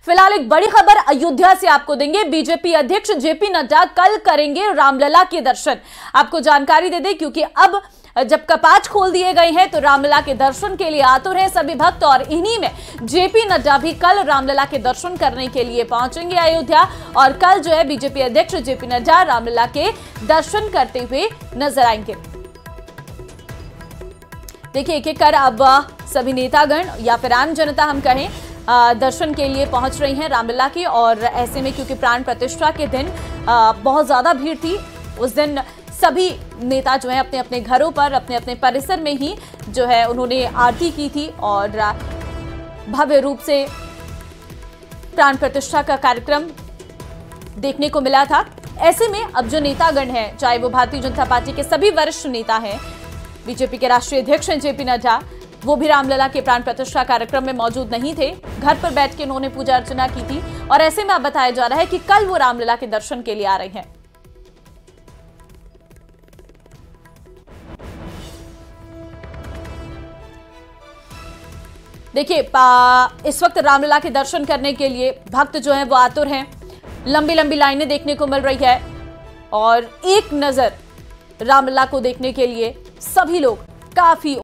फिलहाल एक बड़ी खबर अयोध्या से आपको देंगे। बीजेपी अध्यक्ष जेपी नड्डा कल करेंगे रामलला के दर्शन। आपको जानकारी दे दें क्योंकि अब जब कपाट खोल दिए गए हैं तो रामलला के दर्शन के लिए आतुर हैं सभी भक्त और इन्हीं में जेपी नड्डा भी कल रामलला के दर्शन करने के लिए पहुंचेंगे अयोध्या। और कल जो है बीजेपी अध्यक्ष जेपी नड्डा रामलला के दर्शन करते हुए नजर आएंगे। देखिए एक एक कर अब सभी नेतागण या फिर आम जनता हम कहें दर्शन के लिए पहुंच रही हैं रामलला की। और ऐसे में क्योंकि प्राण प्रतिष्ठा के दिन बहुत ज्यादा भीड़ थी, उस दिन सभी नेता जो है अपने अपने घरों पर अपने अपने परिसर में ही जो है उन्होंने आरती की थी और भव्य रूप से प्राण प्रतिष्ठा का कार्यक्रम देखने को मिला था। ऐसे में अब जो नेतागण हैं, चाहे वो भारतीय जनता पार्टी के सभी वरिष्ठ नेता हैं, बीजेपी के राष्ट्रीय अध्यक्ष जेपी नड्डा, वो भी रामलला के प्राण प्रतिष्ठा कार्यक्रम में मौजूद नहीं थे। घर पर बैठ के उन्होंने पूजा अर्चना की थी और ऐसे में अब बताया जा रहा है कि कल वो रामलला के दर्शन के लिए आ रहे हैं। देखिए इस वक्त रामलला के दर्शन करने के लिए भक्त जो हैं वो आतुर हैं। लंबी लंबी लाइनें देखने को मिल रही है और एक नजर रामलला को देखने के लिए सभी लोग काफी